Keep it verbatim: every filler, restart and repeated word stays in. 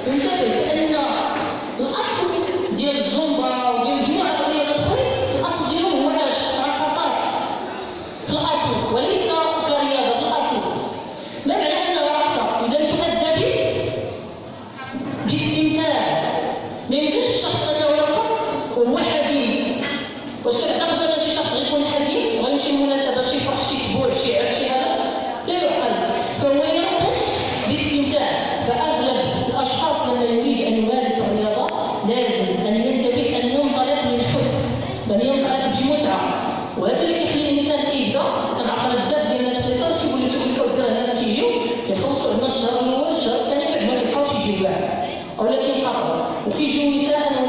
انتبه لأن الأصل ديال الزومبا وديال مجموعة الرياضات الأخرين الأصل ديالهم هو رقصات في الأصل وليس كرياضة في الأصل. ما معنى أنها رقصة؟ إذا تؤدى باستمتاع. ما يمكنش الشخص أنه يرقص وهو حزين. واش كتعتقد أن شي شخص غيكون حزين وغيمشي لمناسبة شي فرح شي أسبوع شي عرس شي هذا؟ لا يعقل. فهو يرقص باستمتاع. فأغلب الأشخاص لما يريد أن يمارس الرياضة لازم أن ينتبه أن ينطلق من حب بل ينطلق بمتعة. وهذا اللي كيخلي الإنسان كيبدا. كنعرف بزاف ديال الناس في ليسانس تيقول لك تقول لك الناس كيجيو كيخلصوا عندنا الشهر الأول الشهر الثاني بعد ما كيبقاوش يجيو كاع أولا كينقطعوا وكيجيو نساء